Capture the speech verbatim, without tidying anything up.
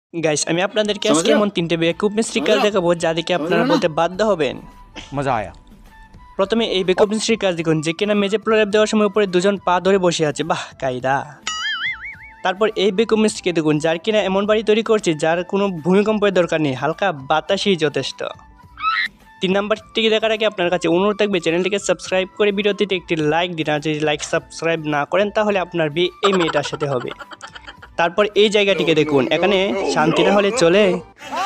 Guys আমি আপনাদেরকে আজকে এমন তিনটে বেকুব মিস্ট্রি কাজ দেখাবো যা দেখে আপনারা বলতে বাধ্য হবেন मजा आया। প্রথমে এই বেকুব মিস্ট্রি কাজ দেখুন যে কিনা মেজে প্রলেপ দেওয়ার সময় উপরে দুজন পা ধরে বসে আছে, বাহ কায়দা। তারপর এই বেকুব মিস্ট্রিকে দেখুন যার কিনা এমন বাড়ি তৈরি করছে যার কোনো ভূমিকম্পের দরকার নেই, হালকা বাতাসই যথেষ্ট। তিন নাম্বারটিকে দেখার আগে আপনার কাছে অনুরোধ থাকবে চ্যানেলটিকে সাবস্ক্রাইব করে ভিডিওটিতে একটি লাইক দিন, আর যদি লাইক সাবস্ক্রাইব না করেন তাহলে আপনার বিয়ে এই মেয়েটার সাথে হবে। তারপর এই জায়গাটিকে দেখুন, এখানে শান্তি না হলে চলে।